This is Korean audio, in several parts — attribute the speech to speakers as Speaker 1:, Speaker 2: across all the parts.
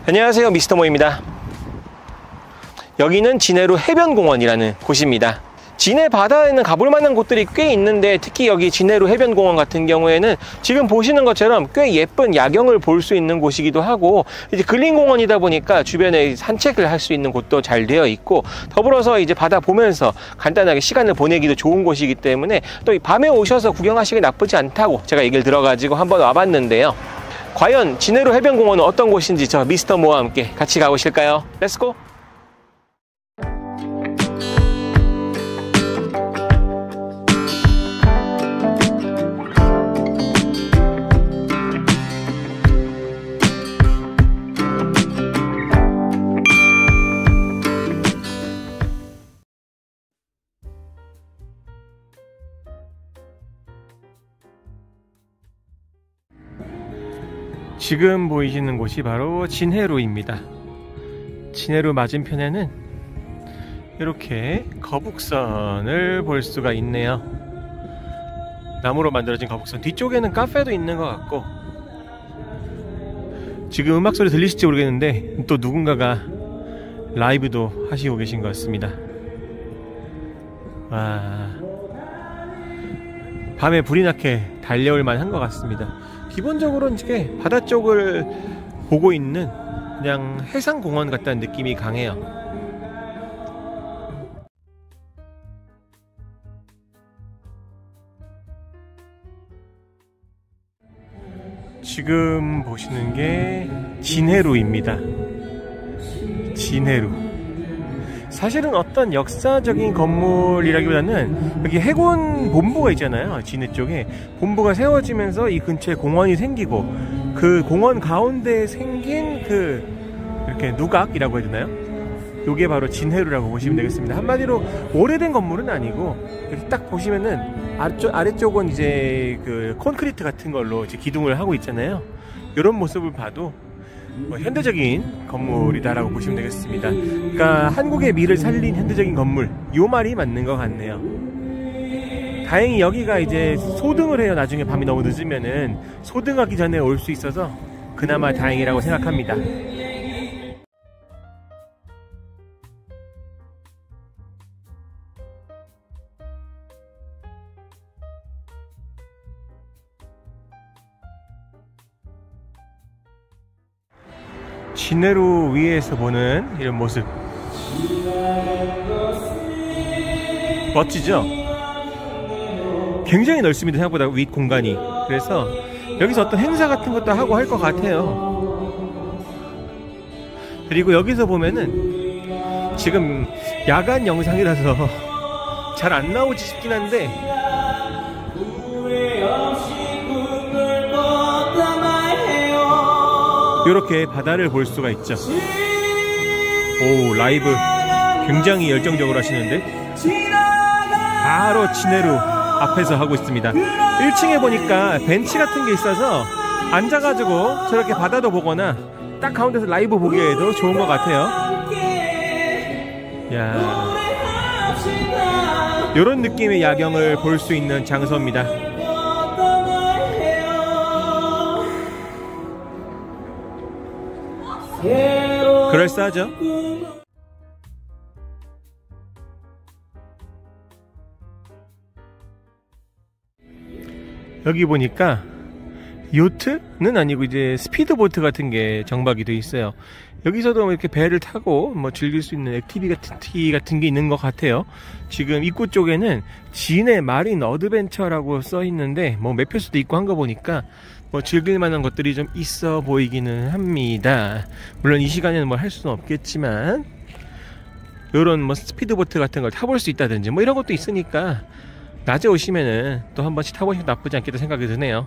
Speaker 1: 안녕하세요, 미스터 모입니다. 여기는 진해로 해변공원이라는 곳입니다. 진해 바다에는 가볼 만한 곳들이 꽤 있는데, 특히 여기 진해로 해변공원 같은 경우에는 지금 보시는 것처럼 꽤 예쁜 야경을 볼 수 있는 곳이기도 하고, 이제 근린공원이다 보니까 주변에 산책을 할 수 있는 곳도 잘 되어 있고, 더불어서 이제 바다 보면서 간단하게 시간을 보내기도 좋은 곳이기 때문에 또 밤에 오셔서 구경하시기 나쁘지 않다고 제가 얘기를 들어가지고 한번 와봤는데요. 과연 진해로 해변공원은 어떤 곳인지 저 미스터 모와 함께 같이 가보실까요? 렛츠고! 지금 보이시는 곳이 바로 진해로입니다. 진해로 맞은편에는 이렇게 거북선을 볼 수가 있네요. 나무로 만들어진 거북선, 뒤쪽에는 카페도 있는 것 같고, 지금 음악 소리 들리실지 모르겠는데 또 누군가가 라이브도 하시고 계신 것 같습니다. 와, 밤에 불이 나게 달려올 만한 것 같습니다. 기본적으로는 이게 바다 쪽을 보고 있는 그냥 해상공원 같다는 느낌이 강해요. 지금 보시는 게 진해로입니다. 진해로. 사실은 어떤 역사적인 건물이라기보다는 여기 해군 본부가 있잖아요. 진해 쪽에 본부가 세워지면서 이 근처에 공원이 생기고, 그 공원 가운데에 생긴 그 이렇게 누각이라고 해야 되나요? 요게 바로 진해로라고 보시면 되겠습니다. 한마디로 오래된 건물은 아니고, 이렇게 딱 보시면은 아래쪽은 이제 그 콘크리트 같은 걸로 이제 기둥을 하고 있잖아요. 이런 모습을 봐도 현대적인 건물이다라고 보시면 되겠습니다. 그러니까 한국의 미를 살린 현대적인 건물, 요 말이 맞는 것 같네요. 다행히 여기가 이제 소등을 해요. 나중에 밤이 너무 늦으면은 소등하기 전에 올 수 있어서 그나마 다행이라고 생각합니다. 진해로 위에서 보는 이런 모습 멋지죠? 굉장히 넓습니다. 생각보다 윗 공간이. 그래서 여기서 어떤 행사 같은 것도 하고 할 것 같아요. 그리고 여기서 보면은 지금 야간 영상이라서 잘 안 나오지 싶긴 한데, 이렇게 바다를 볼 수가 있죠. 오, 라이브 굉장히 열정적으로 하시는데 바로 진해로 앞에서 하고 있습니다. 1층에 보니까 벤치 같은 게 있어서 앉아가지고 저렇게 바다도 보거나 딱 가운데서 라이브 보기에도 좋은 것 같아요. 야, 이런 느낌의 야경을 볼 수 있는 장소입니다. 그럴싸하죠? 여기 보니까 요트는 아니고 이제 스피드보트 같은 게 정박이 돼 있어요. 여기서도 이렇게 배를 타고 뭐 즐길 수 있는 액티비티 같은 게 있는 것 같아요. 지금 입구 쪽에는 진해 마린 어드벤처라고 써 있는데, 뭐 매표소도 있고 한 거 보니까 뭐 즐길 만한 것들이 좀 있어 보이기는 합니다. 물론 이 시간에는 뭘 할 수는 없겠지만, 요런 뭐 스피드보트 같은 걸 타볼 수 있다든지 뭐 이런 것도 있으니까 낮에 오시면은 또 한 번씩 타보시면 나쁘지 않겠다 생각이 드네요.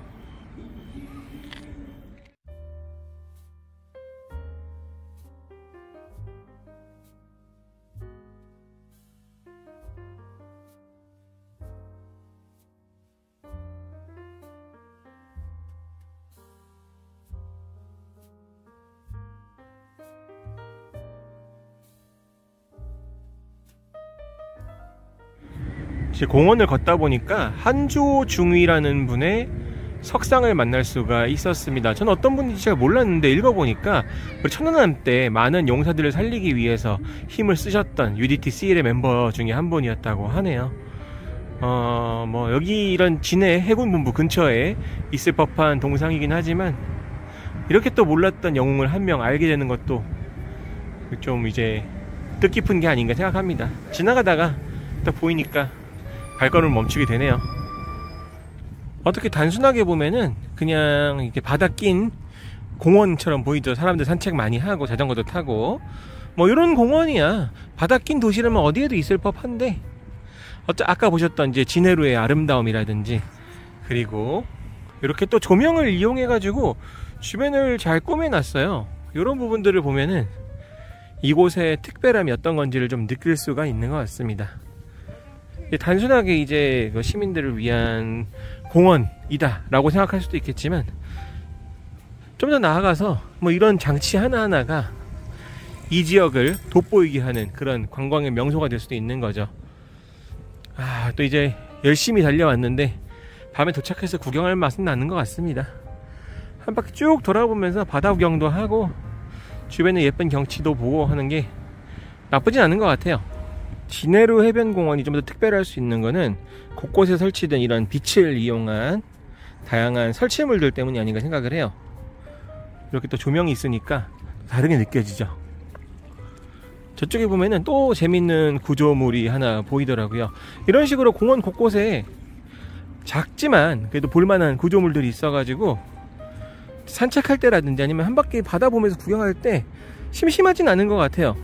Speaker 1: 공원을 걷다 보니까 한조중위라는 분의 석상을 만날 수가 있었습니다. 저는 어떤 분인지 잘 몰랐는데 읽어보니까 우리 천안함 때 많은 용사들을 살리기 위해서 힘을 쓰셨던 UDT CL의 멤버 중에 한 분이었다고 하네요. 뭐 여기 이런 진해 해군본부 근처에 있을 법한 동상이긴 하지만 이렇게 또 몰랐던 영웅을 한 명 알게 되는 것도 좀 이제 뜻깊은 게 아닌가 생각합니다. 지나가다가 딱 보이니까 발걸음을 멈추게 되네요. 어떻게 단순하게 보면은 그냥 이렇게 바다 낀 공원처럼 보이죠. 사람들 산책 많이 하고 자전거도 타고 뭐 이런 공원이야. 바다 낀 도시라면 어디에도 있을 법한데 아까 보셨던 이제 진해루의 아름다움이라든지 그리고 이렇게 또 조명을 이용해 가지고 주변을 잘 꾸며놨어요. 이런 부분들을 보면은 이곳의 특별함이 어떤 건지를 좀 느낄 수가 있는 것 같습니다. 단순하게 이제 시민들을 위한 공원이다 라고 생각할 수도 있겠지만 좀 더 나아가서 뭐 이런 장치 하나하나가 이 지역을 돋보이게 하는 그런 관광의 명소가 될 수도 있는 거죠. 또 이제 열심히 달려왔는데 밤에 도착해서 구경할 맛은 나는 것 같습니다. 한 바퀴 쭉 돌아보면서 바다 구경도 하고 주변의 예쁜 경치도 보고 하는 게 나쁘진 않은 것 같아요. 진해루 해변공원이 좀 더 특별할 수 있는 거는 곳곳에 설치된 이런 빛을 이용한 다양한 설치물들 때문이 아닌가 생각을 해요. 이렇게 또 조명이 있으니까 다르게 느껴지죠. 저쪽에 보면은 또 재밌는 구조물이 하나 보이더라고요. 이런 식으로 공원 곳곳에 작지만 그래도 볼만한 구조물들이 있어가지고 산책할 때라든지 아니면 한 바퀴 바다 보면서 구경할 때 심심하진 않은 것 같아요.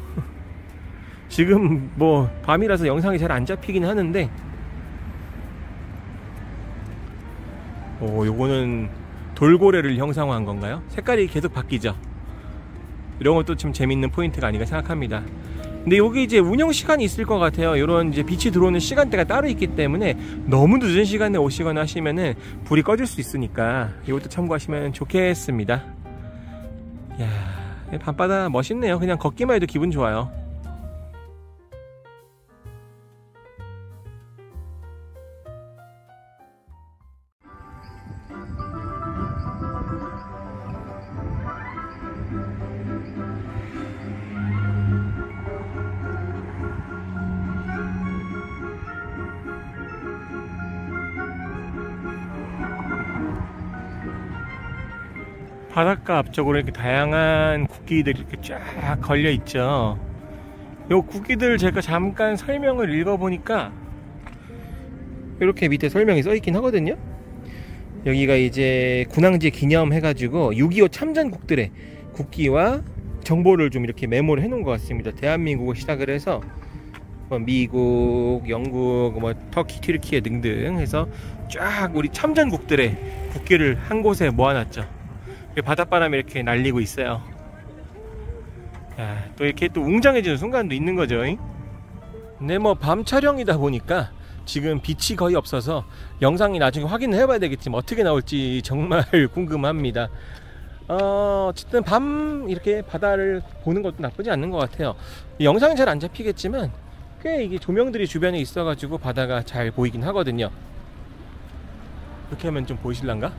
Speaker 1: 지금 뭐 밤이라서 영상이 잘 안 잡히긴 하는데 요거는 돌고래를 형상화한 건가요? 색깔이 계속 바뀌죠. 이런 것도 좀 재밌는 포인트가 아닌가 생각합니다. 근데 여기 이제 운영 시간이 있을 것 같아요. 이런 이제 빛이 들어오는 시간대가 따로 있기 때문에 너무 늦은 시간에 오시거나 하시면은 불이 꺼질 수 있으니까 이것도 참고하시면 좋겠습니다. 이야, 밤바다 멋있네요. 그냥 걷기만 해도 기분 좋아요. 바닷가 앞쪽으로 이렇게 다양한 국기들이 이렇게 쫙 걸려 있죠. 요 국기들 제가 잠깐 설명을 읽어보니까 이렇게 밑에 설명이 써 있긴 하거든요. 여기가 이제 군항지 기념 해가지고 6.25 참전국들의 국기와 정보를 좀 이렇게 메모를 해놓은 것 같습니다. 대한민국을 시작을 해서 뭐 미국, 영국, 뭐 터키, 튀르키예 등등 해서 쫙 우리 참전국들의 국기를 한 곳에 모아놨죠. 바닷바람이 이렇게 날리고 있어요. 또 이렇게 또 웅장해지는 순간도 있는 거죠. 근데 뭐 밤 촬영이다 보니까 지금 빛이 거의 없어서 영상이 나중에 확인을 해봐야 되겠지만 어떻게 나올지 정말 궁금합니다. 어쨌든 밤 이렇게 바다를 보는 것도 나쁘지 않는 것 같아요. 영상이 잘 안 잡히겠지만 꽤 이게 조명들이 주변에 있어가지고 바다가 잘 보이긴 하거든요. 이렇게 하면 좀 보이실란가?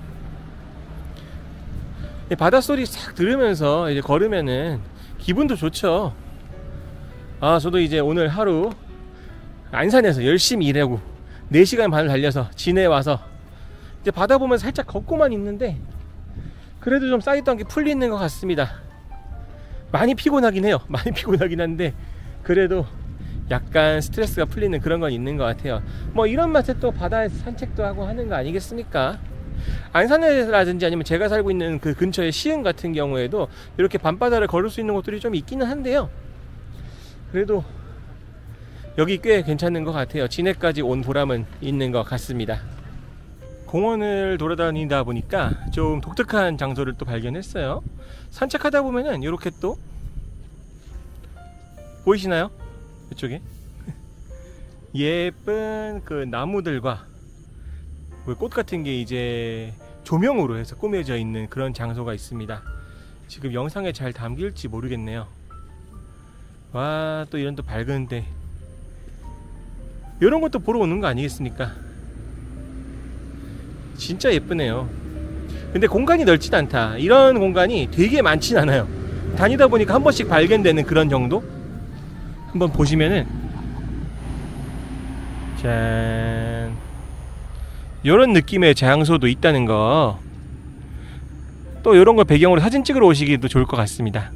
Speaker 1: 바닷소리 싹 들으면서 이제 걸으면은 기분도 좋죠. 저도 이제 오늘 하루 안산에서 열심히 일하고 4시간 반을 달려서 진해에 와서 이제 바다 보면서 살짝 걷고만 있는데 그래도 좀 쌓였던 게 풀리는 것 같습니다. 많이 피곤하긴 해요. 많이 피곤하긴 한데 그래도 약간 스트레스가 풀리는 그런 건 있는 것 같아요. 뭐 이런 맛에 또 바다에서 산책도 하고 하는 거 아니겠습니까? 안산에라든지 아니면 제가 살고 있는 그 근처의 시흥 같은 경우에도 이렇게 밤바다를 걸을 수 있는 곳들이 좀 있기는 한데요. 그래도 여기 꽤 괜찮은 것 같아요. 진해까지 온 보람은 있는 것 같습니다. 공원을 돌아다니다 보니까 좀 독특한 장소를 또 발견했어요. 산책하다 보면은 이렇게 또 보이시나요? 이쪽에 예쁜 그 나무들과 꽃 같은 게 이제 조명으로 해서 꾸며져 있는 그런 장소가 있습니다. 지금 영상에 잘 담길지 모르겠네요. 와, 또 이런 또 밝은데 이런 것도 보러 오는 거 아니겠습니까? 진짜 예쁘네요. 근데 공간이 넓진 않다. 이런 공간이 되게 많진 않아요. 다니다 보니까 한 번씩 발견되는 그런 정도? 한번 보시면은 짠, 요런 느낌의 장소도 있다는 거, 또 요런 걸 배경으로 사진 찍으러 오시기도 좋을 것 같습니다.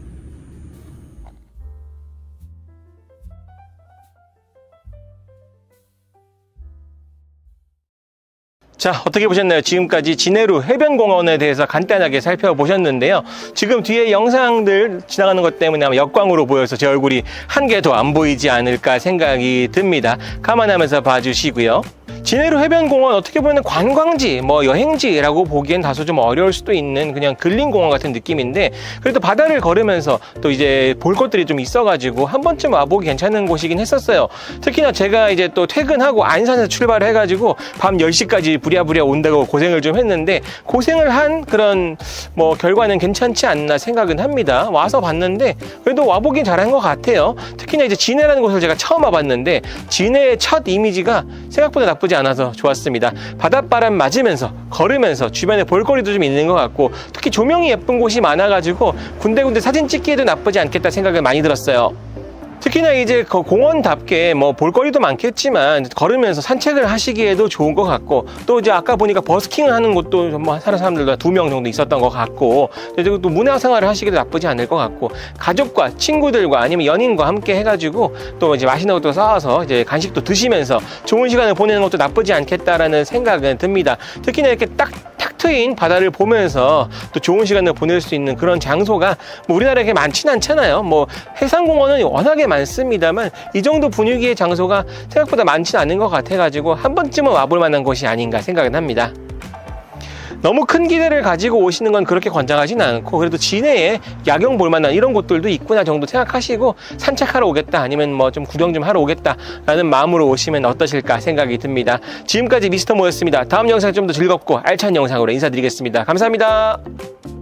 Speaker 1: 자, 어떻게 보셨나요? 지금까지 진해루 해변공원에 대해서 간단하게 살펴보셨는데요. 지금 뒤에 영상들 지나가는 것 때문에 아마 역광으로 보여서 제 얼굴이 한 개 더 안 보이지 않을까 생각이 듭니다. 감안하면서 봐주시고요. 진해루 해변공원 어떻게 보면 관광지, 여행지라고 보기엔 다소 좀 어려울 수도 있는 그냥 근린공원 같은 느낌인데, 그래도 바다를 걸으면서 또 이제 볼 것들이 좀 있어가지고 한 번쯤 와보기 괜찮은 곳이긴 했었어요. 특히나 제가 이제 또 퇴근하고 안산에서 출발을 해가지고 밤 10시까지 부랴부랴 온다고 고생을 좀 했는데, 고생을 한 그런 결과는 괜찮지 않나 생각은 합니다. 와서 봤는데 그래도 와보긴 잘한 것 같아요. 특히나 이제 진해라는 곳을 제가 처음 와봤는데 진해의 첫 이미지가 생각보다 나쁘지 않아서 좋았습니다. 바닷바람 맞으면서 걸으면서 주변에 볼거리도 좀 있는 것 같고, 특히 조명이 예쁜 곳이 많아가지고 군데군데 사진 찍기에도 나쁘지 않겠다 생각을 많이 들었어요. 특히나 이제 공원답게 볼거리도 많겠지만 걸으면서 산책을 하시기에도 좋은 것 같고, 또 이제 아까 보니까 버스킹을 하는 곳도 하는 사람들도 2명 정도 있었던 것 같고, 그리고 또 문화생활을 하시기도 나쁘지 않을 것 같고, 가족과 친구들과 아니면 연인과 함께 해가지고 또 이제 맛있는 것도 싸와서 이제 간식도 드시면서 좋은 시간을 보내는 것도 나쁘지 않겠다라는 생각은 듭니다. 특히나 이렇게 탁 트인 바다를 보면서 또 좋은 시간을 보낼 수 있는 그런 장소가 우리나라에 그렇게 많지는 않잖아요. 해상공원은 워낙에 많습니다만 이 정도 분위기의 장소가 생각보다 많지는 않은 것 같아가지고 한 번쯤은 와볼 만한 곳이 아닌가 생각은 합니다. 너무 큰 기대를 가지고 오시는 건 그렇게 권장하지는 않고, 그래도 진해에 야경 볼 만한 이런 곳들도 있구나 정도 생각하시고 산책하러 오겠다, 아니면 좀 구경 좀 하러 오겠다 라는 마음으로 오시면 어떠실까 생각이 듭니다. 지금까지 미스터 모였습니다. 다음 영상 좀 더 즐겁고 알찬 영상으로 인사드리겠습니다. 감사합니다.